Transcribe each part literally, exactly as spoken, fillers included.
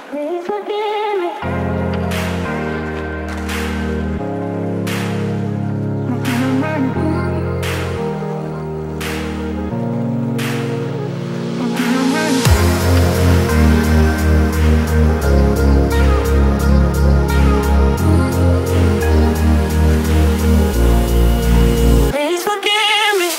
Please forgive me. Please forgive me.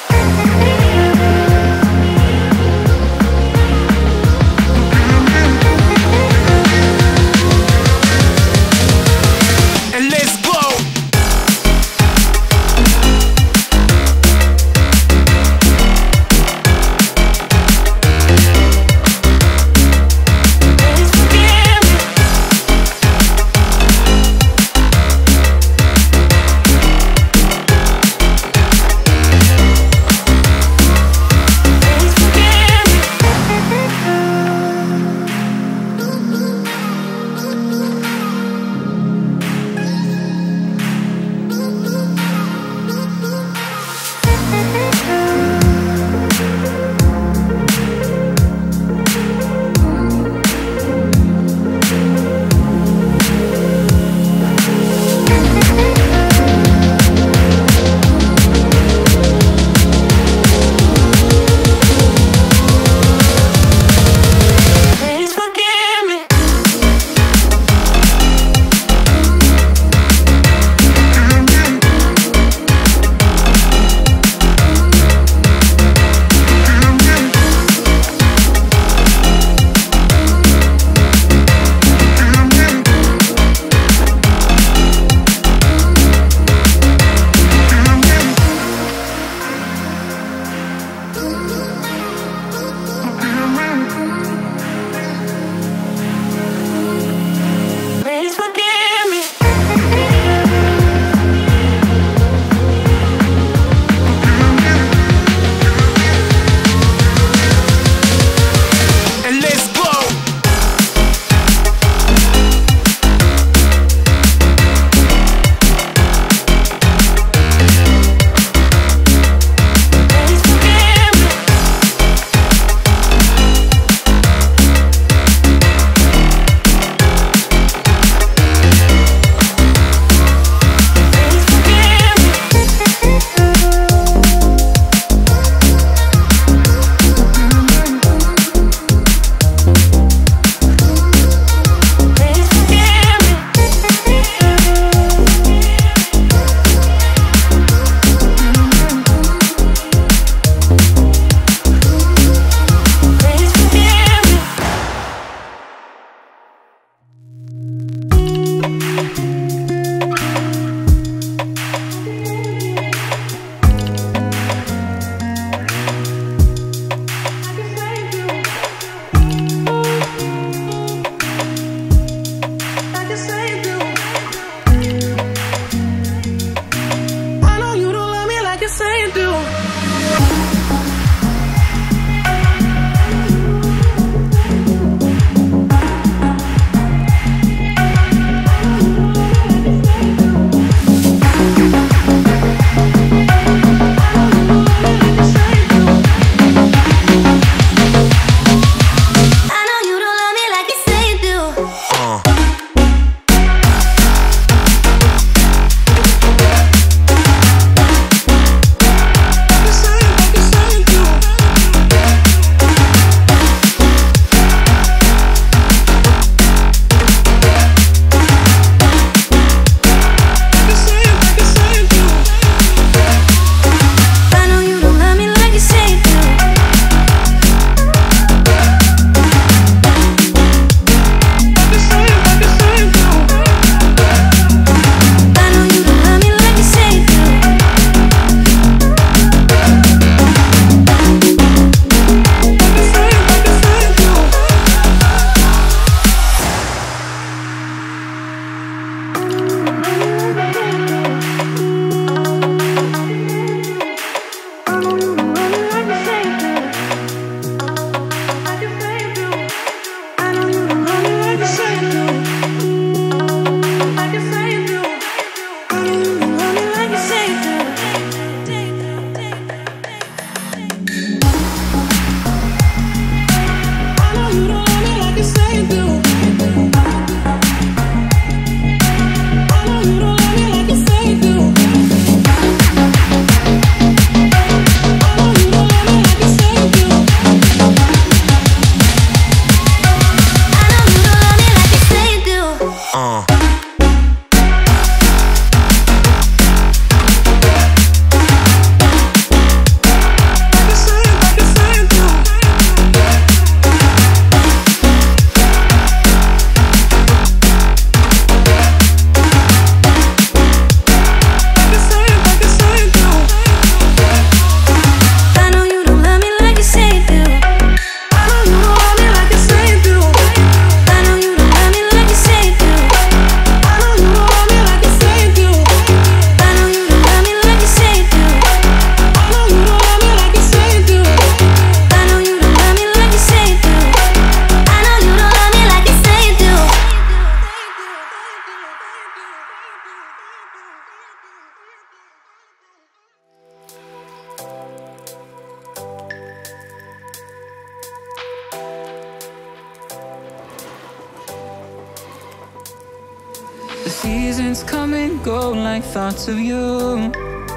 seasons come and go like thoughts of you.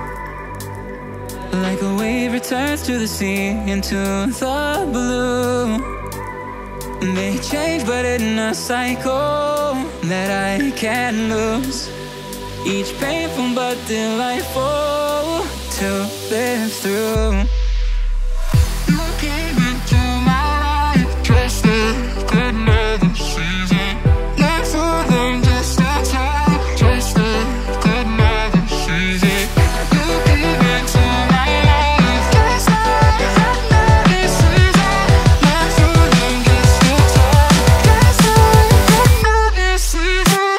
Like a wave returns to the sea, into the blue. They change but in a cycle that I can't lose. Each painful but delightful to live through. You came into my life just like another season. Like for them just a time, just like another season. You came into my life just like another season. Like for them just a time, just like another season.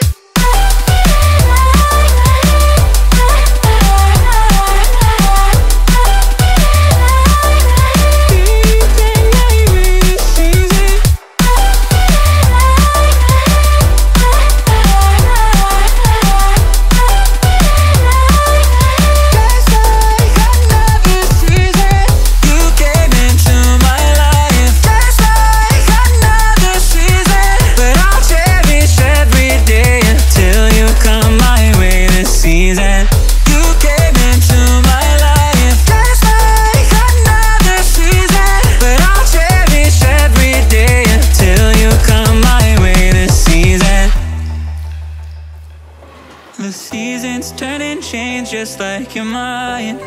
The seasons turn and change just like your mind.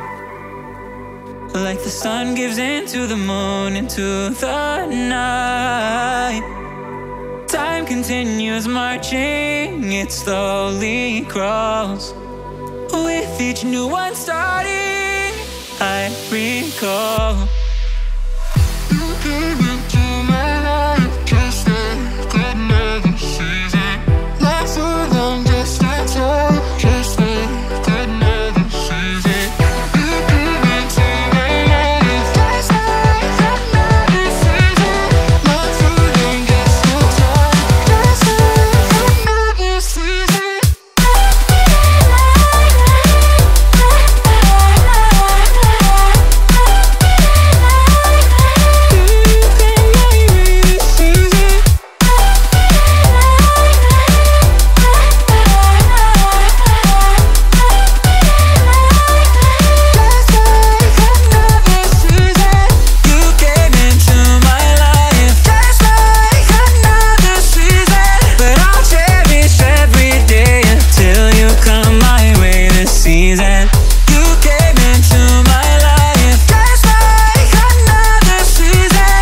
Like the sun gives into the moon, into the night. Time continues marching, it slowly crawls. With each new one starting, I recall. You came into my life just like another season. Like for them just a time, just like another season. You came into my life just like another season. Like for them just a time, just like another season.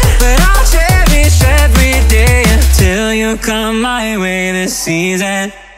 Come my way this season.